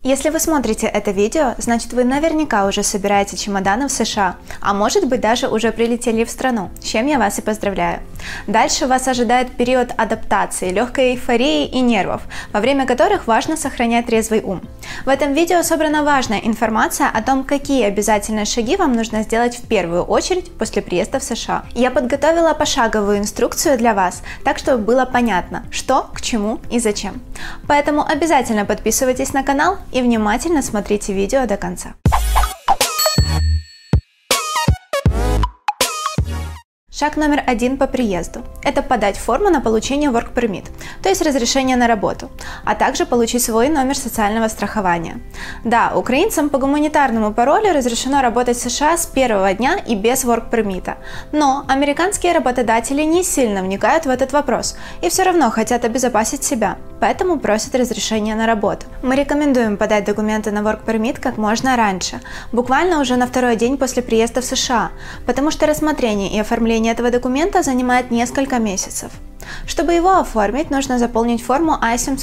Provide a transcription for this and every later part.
Если вы смотрите это видео, значит вы наверняка уже собираете чемоданы в США, а может быть даже уже прилетели в страну, с чем я вас и поздравляю. Дальше вас ожидает период адаптации, легкой эйфории и нервов, во время которых важно сохранять трезвый ум. В этом видео собрана важная информация о том, какие обязательные шаги вам нужно сделать в первую очередь после приезда в США. Я подготовила пошаговую инструкцию для вас, так чтобы было понятно, что, к чему и зачем. Поэтому обязательно подписывайтесь на канал и внимательно смотрите видео до конца. Шаг номер 1 по приезду – это подать форму на получение Work Permit, то есть разрешение на работу, а также получить свой номер социального страхования. Да, украинцам по гуманитарному паролю разрешено работать в США с первого дня и без Work Permit, но американские работодатели не сильно вникают в этот вопрос и все равно хотят обезопасить себя, поэтому просят разрешения на работу. Мы рекомендуем подать документы на Work Permit как можно раньше, буквально уже на второй день после приезда в США, потому что рассмотрение и оформление этого документа занимает несколько месяцев. Чтобы его оформить, нужно заполнить форму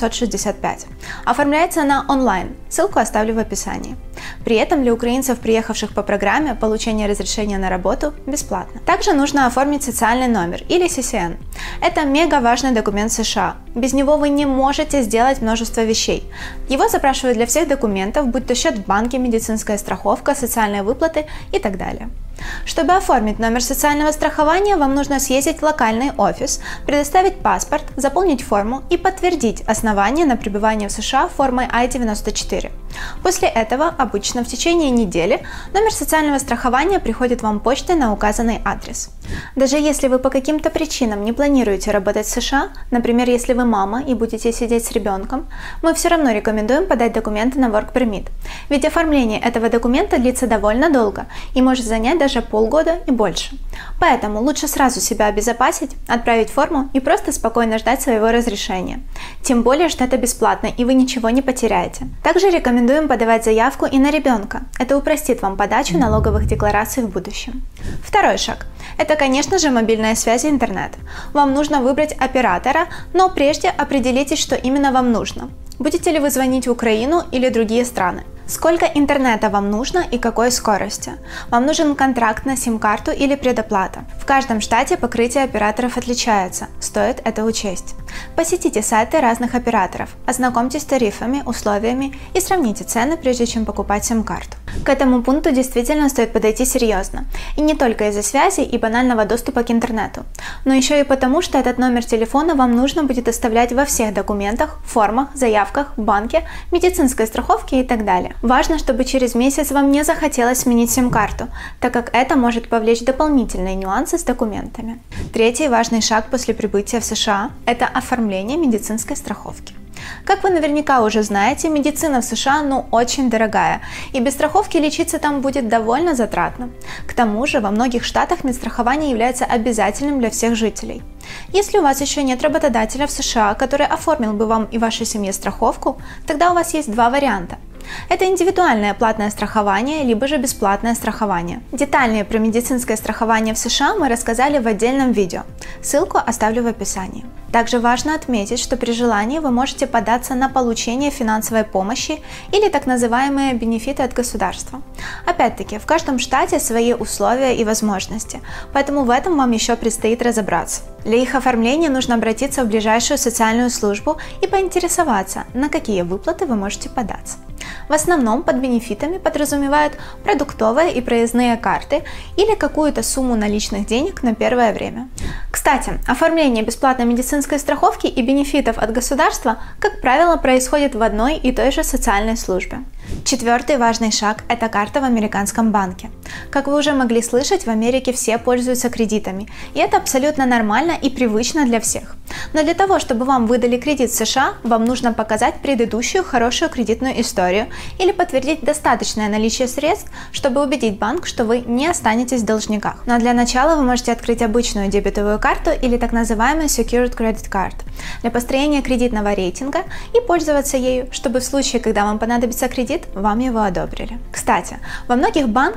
I-765. Оформляется она онлайн, ссылку оставлю в описании. При этом для украинцев, приехавших по программе, получение разрешения на работу бесплатно. Также нужно оформить социальный номер или CCN. Это мега важный документ США. Без него вы не можете сделать множество вещей. Его запрашивают для всех документов, будь то счет в банке, медицинская страховка, социальные выплаты и так далее. Чтобы оформить номер социального страхования, вам нужно съездить в локальный офис, предоставить паспорт, заполнить форму и подтвердить основание на пребывание в США формой I-94. После этого, обычно в течение недели, номер социального страхования приходит вам почтой на указанный адрес. Даже если вы по каким-то причинам не планируете работать в США, например, если вы мама и будете сидеть с ребенком, мы все равно рекомендуем подать документы на Work Permit, ведь оформление этого документа длится довольно долго и может занять даже полгода и больше. Поэтому лучше сразу себя обезопасить, отправить форму и просто спокойно ждать своего разрешения. Тем более, что это бесплатно и вы ничего не потеряете. Также рекомендуем подавать заявку и на ребенка. Это упростит вам подачу налоговых деклараций в будущем. Второй шаг. Это, конечно же, мобильная связь и интернет. Вам нужно выбрать оператора, но прежде определитесь, что именно вам нужно. Будете ли вы звонить в Украину или другие страны? Сколько интернета вам нужно и какой скорости? Вам нужен контракт на сим-карту или предоплата? В каждом штате покрытие операторов отличается, стоит это учесть. Посетите сайты разных операторов, ознакомьтесь с тарифами, условиями и сравните цены, прежде чем покупать сим-карту. К этому пункту действительно стоит подойти серьезно, и не только из-за связи и банального доступа к интернету, но еще и потому, что этот номер телефона вам нужно будет оставлять во всех документах, формах, заявках, банке, медицинской страховке и так далее. Важно, чтобы через месяц вам не захотелось сменить сим-карту, так как это может повлечь дополнительные нюансы с документами. Третий важный шаг после прибытия в США – это оформление медицинской страховки. Как вы наверняка уже знаете, медицина в США очень дорогая, и без страховки лечиться там будет довольно затратно. К тому же во многих штатах медстрахование является обязательным для всех жителей. Если у вас еще нет работодателя в США, который оформил бы вам и вашей семье страховку, тогда у вас есть два варианта. Это индивидуальное платное страхование, либо же бесплатное страхование. Детальнее про медицинское страхование в США мы рассказали в отдельном видео. Ссылку оставлю в описании. Также важно отметить, что при желании вы можете податься на получение финансовой помощи или так называемые бенефиты от государства. Опять-таки, в каждом штате свои условия и возможности, поэтому в этом вам еще предстоит разобраться. Для их оформления нужно обратиться в ближайшую социальную службу и поинтересоваться, на какие выплаты вы можете податься. В основном под бенефитами подразумевают продуктовые и проездные карты или какую-то сумму наличных денег на первое время. Кстати, оформление бесплатной медицинской страховки и бенефитов от государства, как правило, происходит в одной и той же социальной службе. Четвертый важный шаг – это карта в американском банке. Как вы уже могли слышать, в Америке все пользуются кредитами, и это абсолютно нормально и привычно для всех. Но для того, чтобы вам выдали кредит в США, вам нужно показать предыдущую хорошую кредитную историю или подтвердить достаточное наличие средств, чтобы убедить банк, что вы не останетесь в должниках. Но для начала вы можете открыть обычную дебетовую карту или так называемую Secured Credit Card для построения кредитного рейтинга и пользоваться ею, чтобы в случае, когда вам понадобится кредит, вам его одобрили. Кстати, во многих банках вас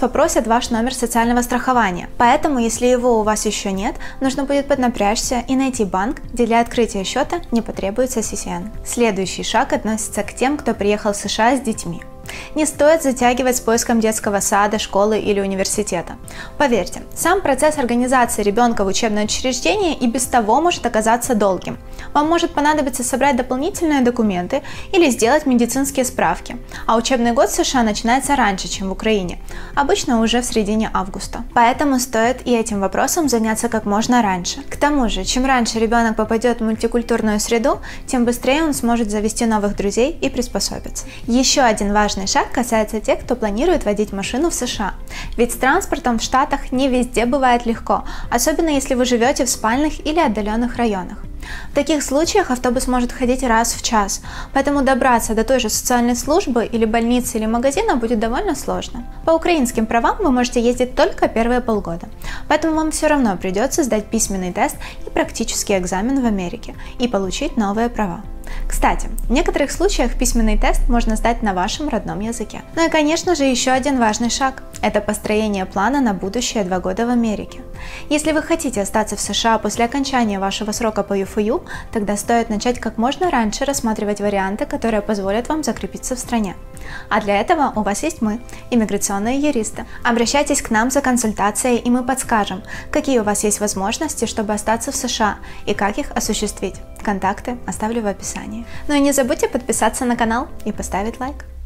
попросят ваш номер социального страхования. Поэтому, если его у вас еще нет, нужно будет поднапрячься и найти банк, где для открытия счета не потребуется CCN. Следующий шаг относится к тем, кто приехал в США с детьми. Не стоит затягивать с поиском детского сада, школы или университета. Поверьте, сам процесс организации ребенка в учебное учреждение и без того может оказаться долгим. Вам может понадобиться собрать дополнительные документы или сделать медицинские справки. А учебный год в США начинается раньше, чем в Украине, обычно уже в середине августа. Поэтому стоит и этим вопросом заняться как можно раньше. К тому же, чем раньше ребенок попадет в мультикультурную среду, тем быстрее он сможет завести новых друзей и приспособиться. Еще один важный шаг касается тех, кто планирует водить машину в США. Ведь с транспортом в Штатах не везде бывает легко, особенно если вы живете в спальных или отдаленных районах. В таких случаях автобус может ходить раз в час, поэтому добраться до той же социальной службы или больницы или магазина будет довольно сложно. По украинским правам вы можете ездить только первые полгода, поэтому вам все равно придется сдать письменный тест и практический экзамен в Америке и получить новые права. Кстати, в некоторых случаях письменный тест можно сдать на вашем родном языке. Ну и, конечно же, еще один важный шаг – это построение плана на будущее 2 года в Америке. Если вы хотите остаться в США после окончания вашего срока по ЮФУ, тогда стоит начать как можно раньше рассматривать варианты, которые позволят вам закрепиться в стране. А для этого у вас есть мы, иммиграционные юристы. Обращайтесь к нам за консультацией, и мы подскажем, какие у вас есть возможности, чтобы остаться в США и как их осуществить. Контакты оставлю в описании. Ну и не забудьте подписаться на канал и поставить лайк.